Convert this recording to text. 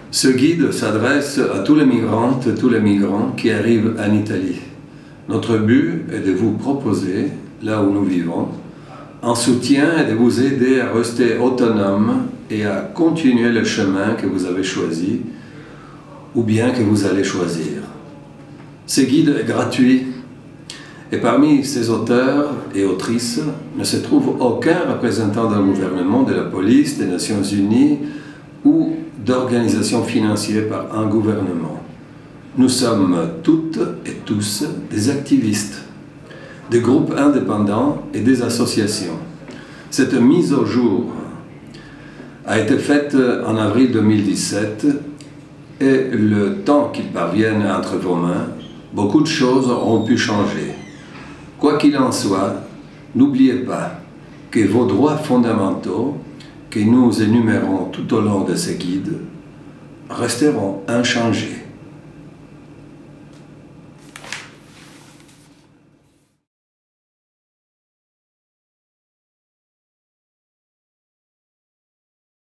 Ce guide s'adresse à tous les migrantes et tous les migrants qui arrivent en Italie. Notre but est de vous proposer, là où nous vivons, un soutien et de vous aider à rester autonome et à continuer le chemin que vous avez choisi ou bien que vous allez choisir. Ce guide est gratuit et parmi ses auteurs et autrices ne se trouve aucun représentant d'un gouvernement, de la police, des Nations Unies ou d'organisations financées par un gouvernement. Nous sommes toutes et tous des activistes, des groupes indépendants et des associations. Cette mise au jour a été faite en avril 2017 et le temps qu'il parvienne entre vos mains, beaucoup de choses ont pu changer. Quoi qu'il en soit, n'oubliez pas que vos droits fondamentaux, que nous énumérons tout au long de ce guide, resteront inchangés.